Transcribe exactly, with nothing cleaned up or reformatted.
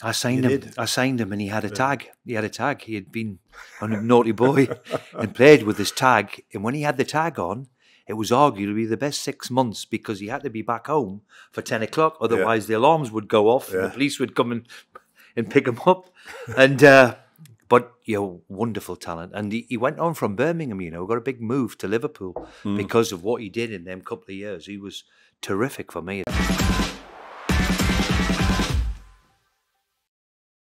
I signed You him. did? I signed him, and he had a tag. He had a tag. He had been a naughty boy and played with his tag. And when he had the tag on, it was arguably the best six months because he had to be back home for ten o'clock. Otherwise, the alarms would go off, and Yeah. the police would come and, and pick him up. And uh, but you know, wonderful talent. And he, he went on from Birmingham. You know, got a big move to Liverpool Mm. because of what he did in them couple of years. He was terrific for me.